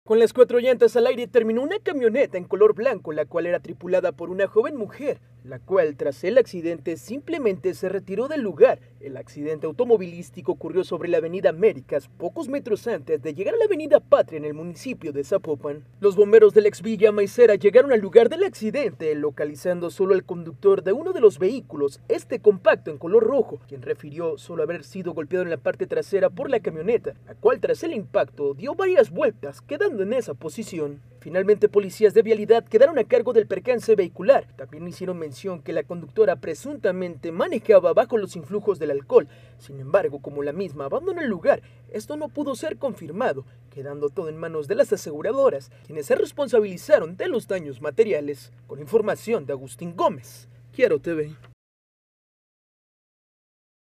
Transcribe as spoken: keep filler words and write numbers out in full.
Con las cuatro llantas al aire terminó una camioneta en color blanco, la cual era tripulada por una joven mujer, la cual tras el accidente simplemente se retiró del lugar. El accidente automovilístico ocurrió sobre la avenida Américas, pocos metros antes de llegar a la avenida Patria en el municipio de Zapopan. Los bomberos de la ex Villa Maicera llegaron al lugar del accidente, localizando solo al conductor de uno de los vehículos, este compacto en color rojo, quien refirió solo haber sido golpeado en la parte trasera por la camioneta, la cual tras el impacto dio varias vueltas, quedando en esa posición. Finalmente, policías de vialidad quedaron a cargo del percance vehicular. También hicieron mención que la conductora presuntamente manejaba bajo los influjos del alcohol. Sin embargo, como la misma abandonó el lugar, esto no pudo ser confirmado, quedando todo en manos de las aseguradoras, quienes se responsabilizaron de los daños materiales. Con información de Agustín Gómez, Quiero T V.